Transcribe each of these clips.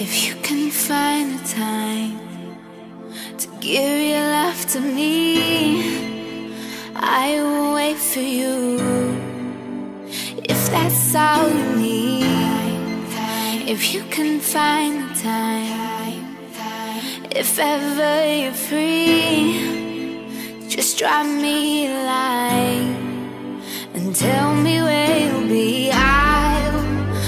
If you can find the time to give your love to me, I will wait for you. If that's all you need, if you can find the time, if ever you're free, just drop me a line and tell me where you'll be. I'll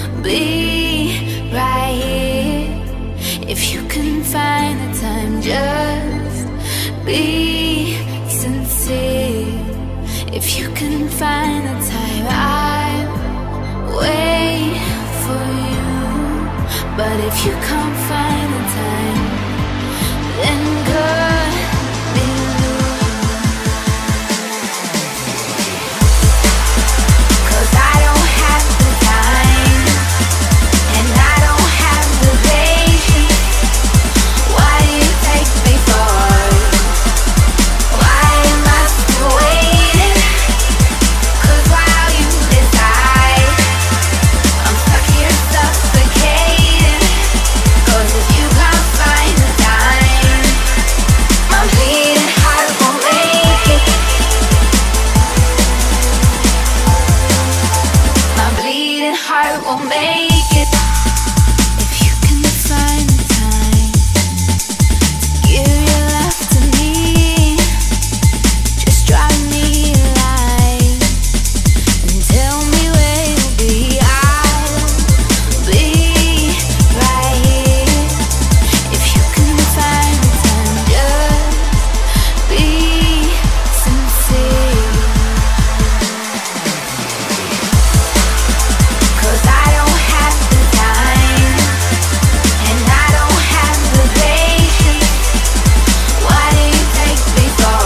be right here. If you can find the time, just be sincere. If you can find the time, I'll wait for you. But if you can't find the time, then good be you. 'Cause I don't have the time, and I don't have the patience. Why do you take me for? Why am I still waiting? 'Cause while you decide, I'm stuck here suffocating. 'Cause if you can't find the time, my bleeding heart won't make it. My bleeding heart won't make it. If you can find the time to give your love to me, just drop me a line and tell me where you'll be. I'll be right here. If you can find the time, just be sincere. 'Cause I don't have the time, and I don't have the patience. Why do you take me for?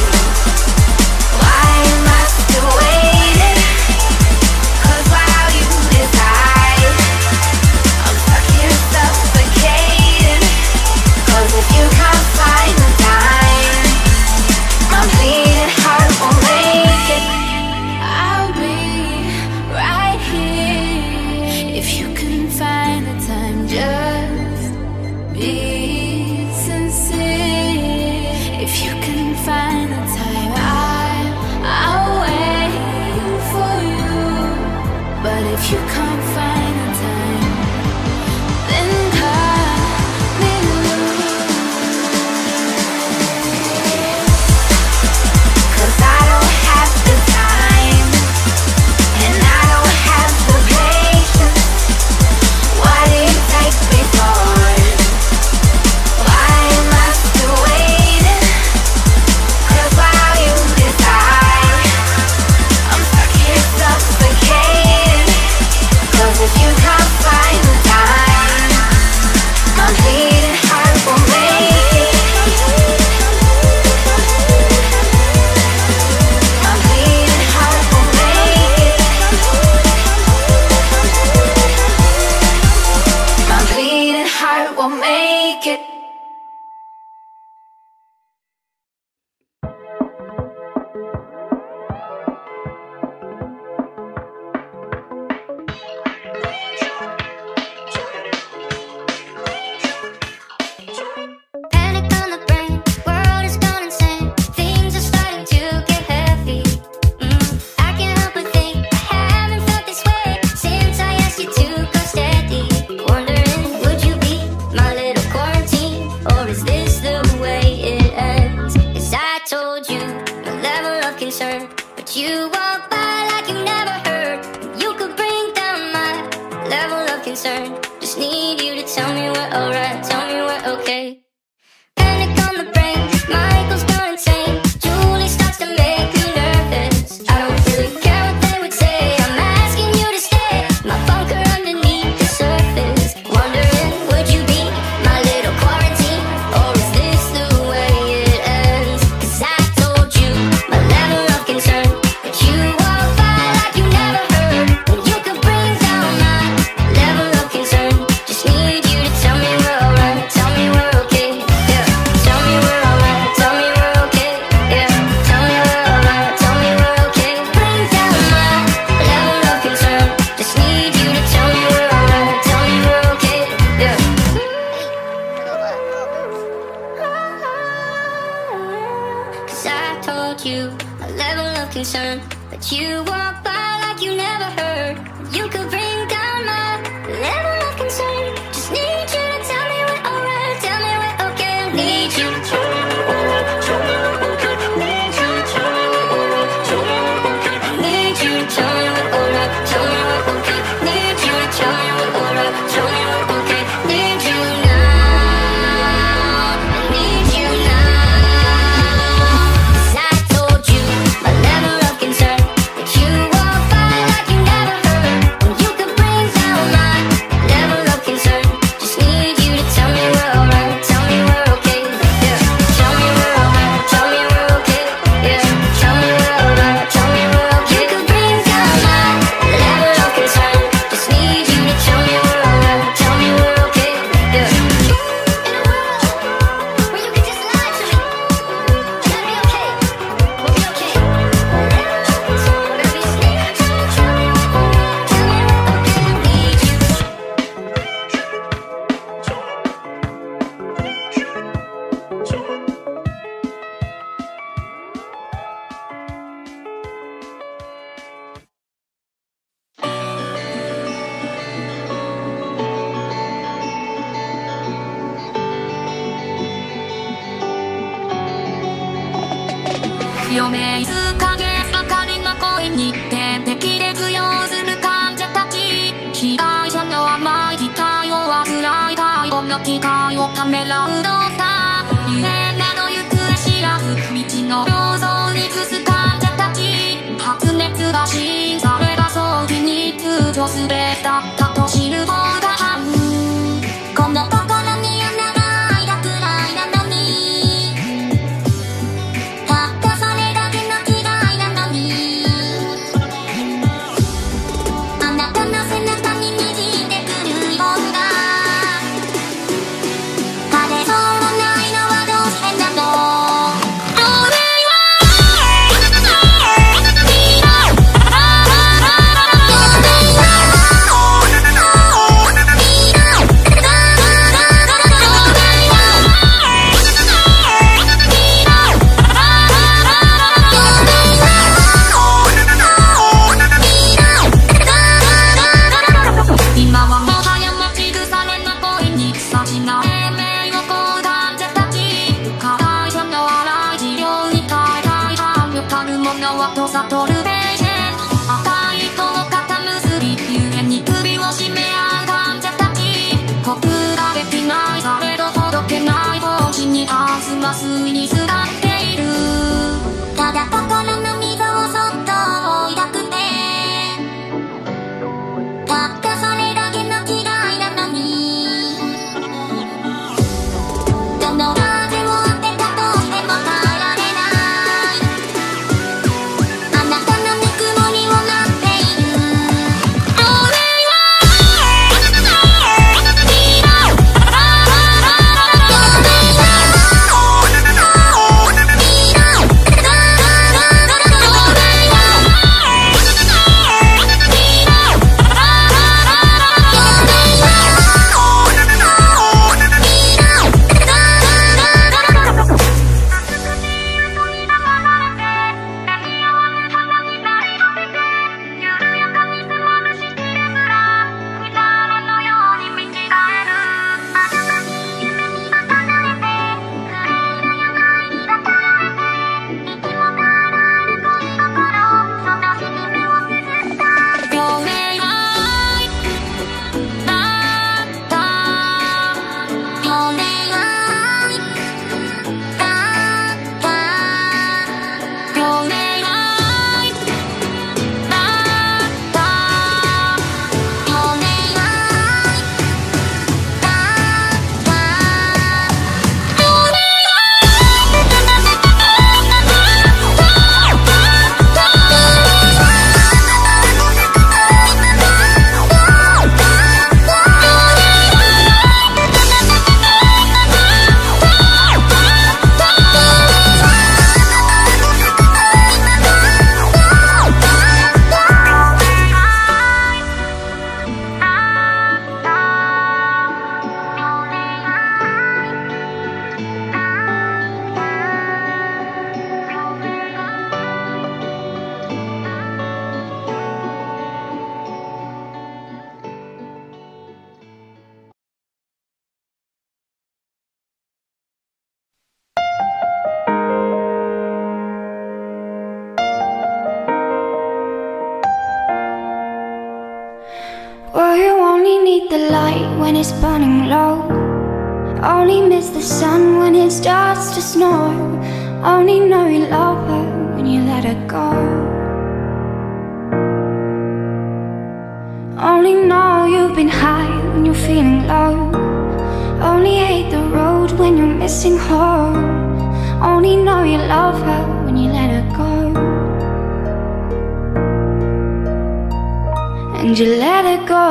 Why am I still waiting? 'Cause while you decide, I'm stuck here suffocating. 'Cause if you can't find the time, my bleeding heart won't make it. I'll be right here. If you can find the time, just be sincere. If you can find the time, I'll wait for you. But if you can't find the time, then cut me loose. 'Cause I don't have the time, and I don't have the patience. Why do you take me for? Why am I still waiting? 'Cause while you decide, I'm stuck here suffocating. 'Cause if you can't find the time, my bleeding heart will make it. My bleeding heart will make it. My bleeding heart will make it. Panic on the brain, world is gone insane. Things are starting to get heavy. I can't help but think I haven't felt this way since I asked you to go steady. Wondering, would you be my little quarantine, or is this the way it ends? 'Cause I told you my level of concern, but you walk by like you never heard. You could bring down my level of concern. Just need you to tell me we're alright, tell me we're okay. Panic on the brain, Michael's gone insane. Julie starts to make you nervous. I don't really care what they would say. I'm asking you to stay, my bunker underneath the surface. Wondering, would you be my little quarantine, or is this the way it ends? 'Cause I told you my level of concern, but you walk by like you never heard. And you could bring down my level of concern. Just need you to tell me we're alright. You walk by like you never heard. You could bring down my level of concern. Just need you to tell me we're alright. Tell me we're okay. I need you to tell me we're alright. Tell me we're okay. Need you to tell me we're alright. Tell me we're okay. I need you to tell me we're alright. Tell me we're okay. Need you to tell me we're alright. Tell me we're okay. Need you now. I need you now. 'Cause I told you my level of concern. But you walk by like you never heard. And you could bring down my level of concern. Just need you to tell me we're alright. Tell me we're okay. Yeah. Tell me we're alright. Tell me we're okay. Yeah. Tell me we're alright. Tell me we're okay. You could bring down my level of concern. Just need you to tell me we're alright. Tell me we're okay. Yeah. In a world where you could just lie to me, and I'd be okay. We'll be okay. Level of concern. Whatever you say. Tell me we're alright. Tell me we're okay. I need you. 余命数ヶ月明かりが恋に点滴で通用する患者たち。被害者の甘い期待を患い最後の機会をためらうドクター。夢など行方知らず道の病巣に伏す患者たち。発熱が審査れば早期に通常すべだったと知る方が半分。この心に穴が開いたくらいなのに、たったそれだけの気概なのに、あなたの背中ににじんでくるようが枯れそうもないのはどうしてなの。今はもはや待ち腐れの恋に差しな生命をこう患者たち。加害者の荒い治療に耐えたい反力たるものはと悟るページェント。赤い糸を肩結び夢に首を絞め合う患者たち。告られてないされど届けない帽子に明日麻酔にすがっている。ただ心の溝をそっと抱くて、たったそれだけの気概なのに、どの風を当てたとしても耐えられない。あなたのぬくもりを待っている。 need the light when it's burning low. Only miss the sun when it starts to snow. Only know you love her when you let her go. Only know you've been high when you're feeling low. Only hate the road when you're missing home. Only know you love her when you let her go. And you let her go.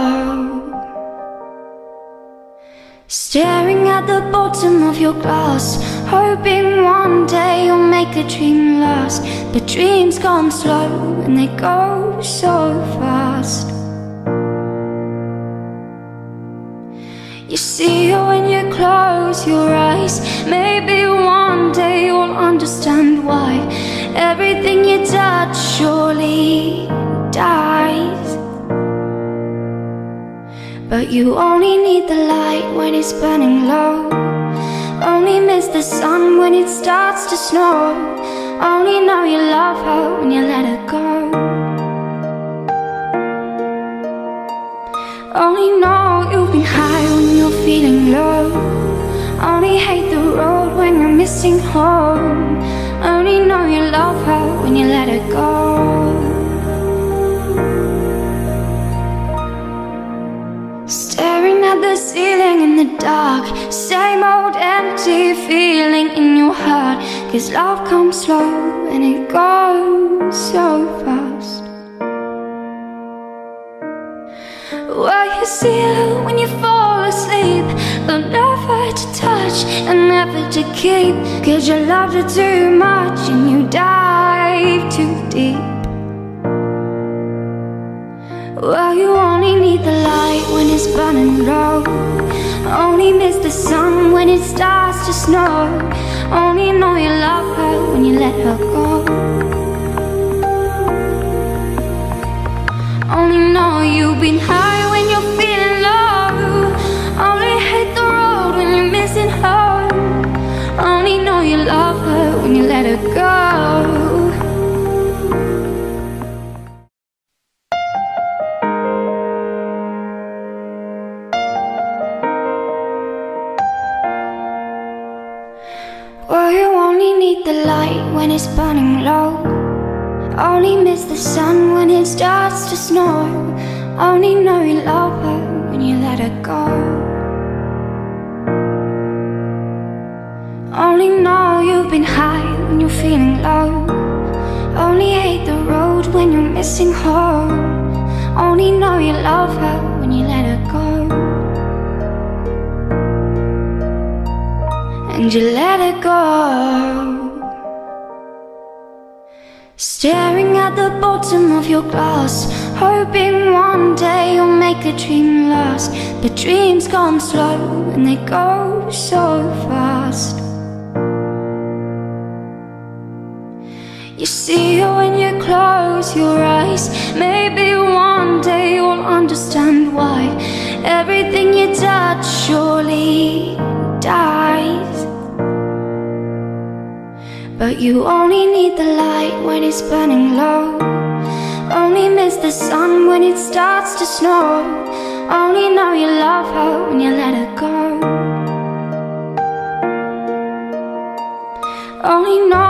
Staring at the bottom of your glass, hoping one day you'll make a dream last. But dreams come slow and they go so fast. You see her when you close your eyes. Maybe one day you'll understand why everything you touch surely dies. But you only need the light when it's burning low. Only miss the sun when it starts to snow. Only know you love her when you let her go. Only know you've been high when you're feeling low. Only hate the road when you're missing home. Only know you love her when you let her go. Staring at the ceiling in the dark, same old empty feeling in your heart. 'Cause love comes slow and it goes so fast. Well, you see her when you fall asleep, but never to touch and never to keep. 'Cause you loved her too much and you dive too deep. Well, you only need the light when it's burning low. Only miss the sun when it starts to snow. Only know you love her when you let her go. Only know you've been high when you're feeling low. Only hate the road when you're missing home. Only know you love her when you let her go. Well, you only need the light when it's burning low. Only miss the sun when it starts to snow. Only know you love her when you let her go. Only know you've been high when you're feeling low. Only hate the road when you're missing home. Only know you love her when you let her go. And you let her go. Staring at the bottom of your glass, hoping one day you'll make a dream last. But dreams come slow and they go so fast. You see her when you close your eyes. Maybe one day you'll understand why everything you touch surely dies. But you only need the light when it's burning low. Only miss the sun when it starts to snow. Only know you love her when you let her go. Only know